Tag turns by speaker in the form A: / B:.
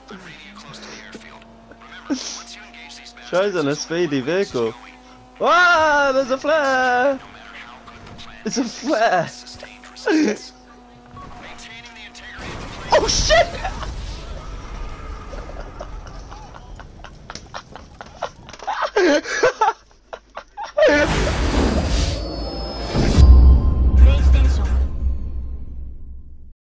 A: Tries on a speedy vehicle. Ah, there's a flare! It's a flare! Oh shit!